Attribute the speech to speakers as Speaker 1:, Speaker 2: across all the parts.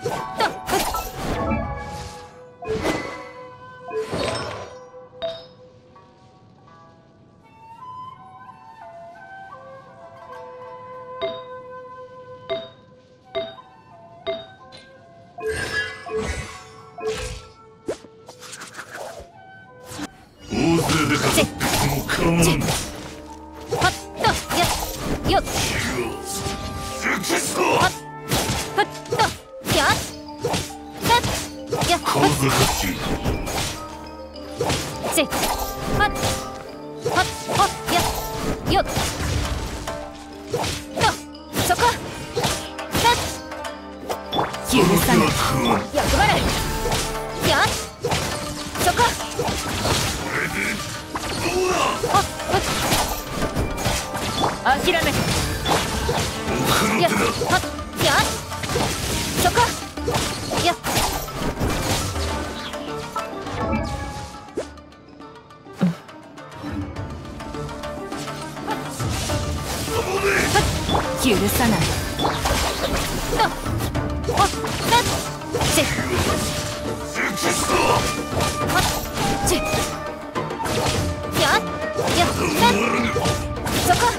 Speaker 1: 大勢でかかっても構わん。
Speaker 2: はっとよっはっとやっやっ
Speaker 1: 風がち
Speaker 2: せはっはっやっよっとそこやっ許さない役払いやっそこ諦めやっはっやっそこやっ許さないとはっせはっちやっやっそこ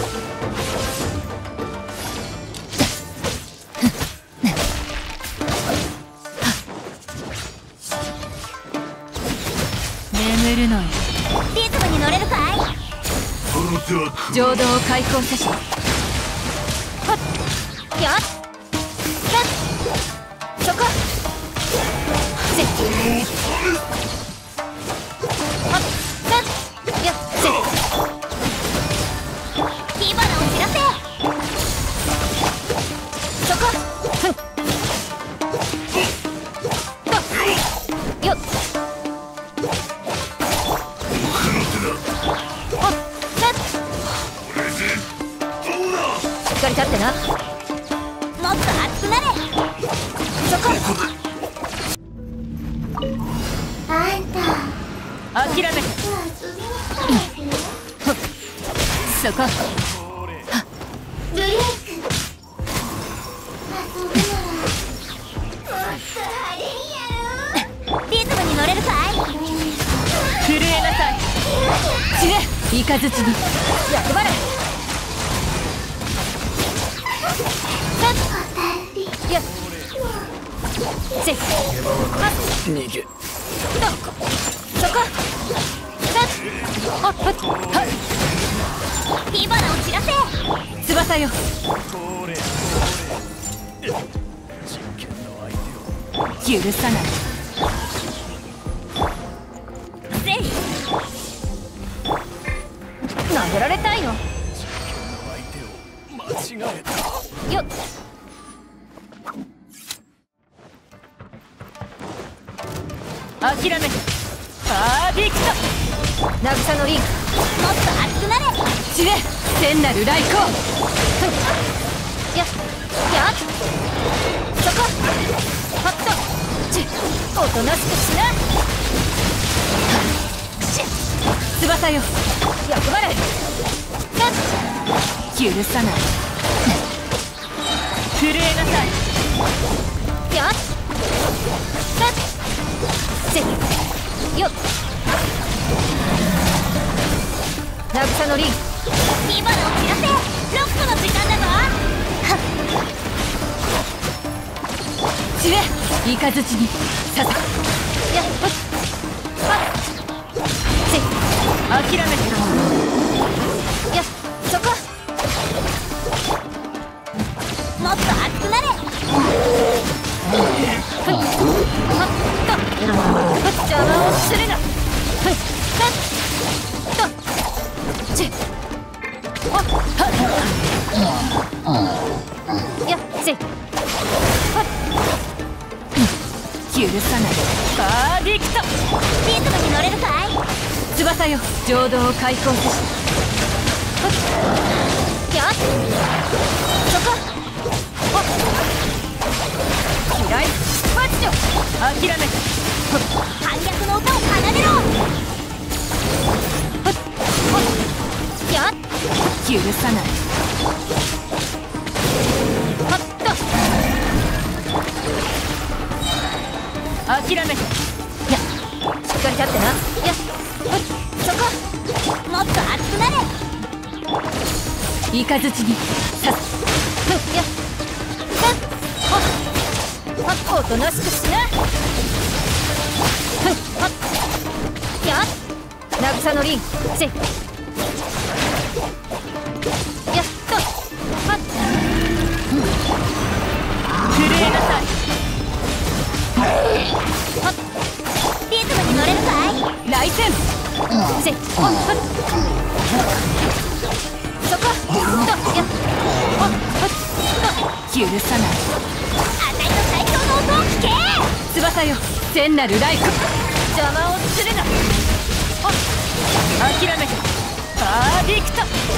Speaker 2: 眠るのよ。
Speaker 3: リズムに乗れるかい？
Speaker 1: その手は
Speaker 2: 浄土を開墾せしはっやっやっそこせはっやっせ
Speaker 3: 火花を散らせ。
Speaker 2: そこふんとよっはっしっかり立ってな。
Speaker 3: もっと熱くなれ。
Speaker 2: そこ
Speaker 3: あんた
Speaker 2: 諦めそこ
Speaker 3: ブレイク。遊ぶならもっと派手にやろう。リズムに乗れるかい？
Speaker 2: 震えなさい。死ねイカズチに役払いやっせっはっ
Speaker 1: 逃げ
Speaker 2: どこそこはっはっはっ
Speaker 3: 火花を散らせ。
Speaker 2: 翼よ許さない
Speaker 3: せい。
Speaker 2: 投げられたいのよっ諦めパーディクト渚のリンク
Speaker 3: もっと熱くなれ。
Speaker 2: 死ね天なる来光やっやっそこはっとちおとなしくしな翼よ役払いやっ許さない震えなさいやっやっせよっ渚のリン
Speaker 3: 火花を散らせ。ロックの時間だぞ。
Speaker 2: 死ねイカズチにささやっほっはっせ諦めてやっそこ
Speaker 3: もっと熱くなれ。
Speaker 2: ふっはっと邪魔をするなふっはっとちはっやっせはっ許さないパーディクト
Speaker 3: リズムに乗れるかい？
Speaker 2: 翼よ浄土を開墾せしはっやっそこはっ嫌いマッチョ諦めはっ
Speaker 3: 反逆の歌を奏でろ。
Speaker 2: はっはっやっ許さないはっと諦めて。いや、しっかり立ってな。いや、そこ。もっと熱くなれ。イカズチに刺す。いや、おとなしくしな。やっ、渚のリンせい。やっとはっ、震えなさい。はっ、
Speaker 3: リズムに乗れるかい？
Speaker 2: 来戦せい。はっ、そこ。と、やっ、はっ、許さない。
Speaker 3: あたいの最強の音を聞け！
Speaker 2: 翼よ、聖なるライフ。邪魔をするな。あ、諦めて。パーディクト。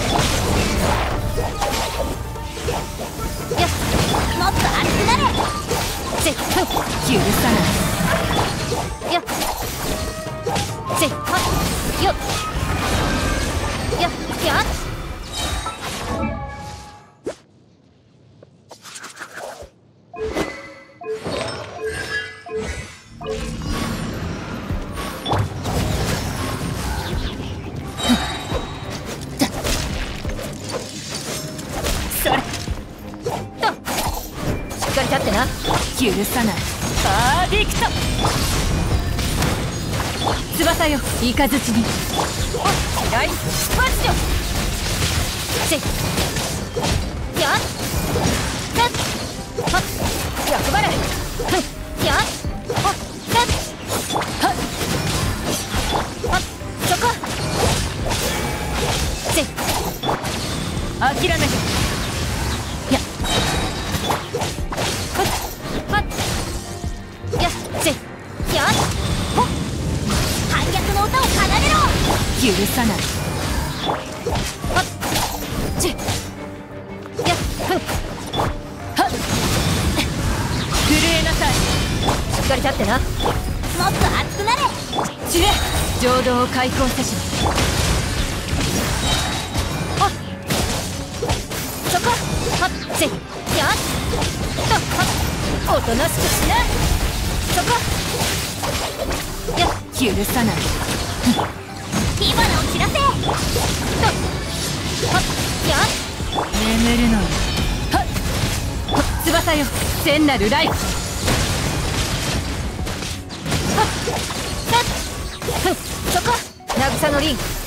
Speaker 2: いや、
Speaker 3: もっと熱くなれ！
Speaker 2: せっ、許さない。いや、せっ、はっ、よっ、や、やっ。それと、しっかり立ってな。許さない。パーディクト。翼よ、イカズチに。お、嫌い。マジよ。せい。やっ。やっ。はっ。役払い。ふん。やっ。はっ。やっ。はっ。はっ。そこ。せい。諦めて。やっ。はっ。はっ。やっ。せい。やっ。ほっ。
Speaker 3: 反逆の歌を奏でろ！
Speaker 2: 許さない。はっ。ち。やっ。ふん。はっ。震えなさい。しっかり立ってな。
Speaker 3: もっと熱くなれ！
Speaker 2: 知れ、浄土を開放せし。はっ。そこ。はっ。せい。やっ。と。はっ。おとなしくしな。そこ。やっ。許さない。
Speaker 3: 火花を散らせ！
Speaker 2: と。はっ。やっ。眠るのよ。はっ。翼よ、聖なるライフ。はっ。はっ。ふん。そこ。渚のリン